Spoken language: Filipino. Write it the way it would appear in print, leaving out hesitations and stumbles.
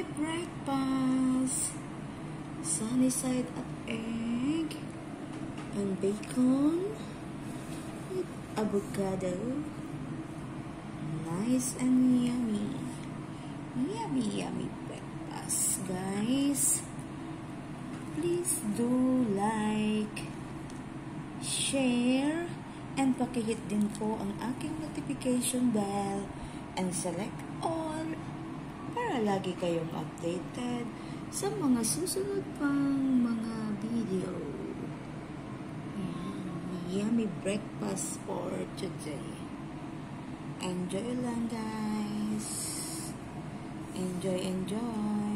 breakfast. Sunny side up egg and bacon with avocado. Nice and yummy. Yummy breakfast, guys. Please do like, share, and pakihit din po ang aking notification bell and select all para lagi kayong updated sa mga susunod pang mga video. Yummy breakfast for today. Enjoy lang, guys. Enjoy.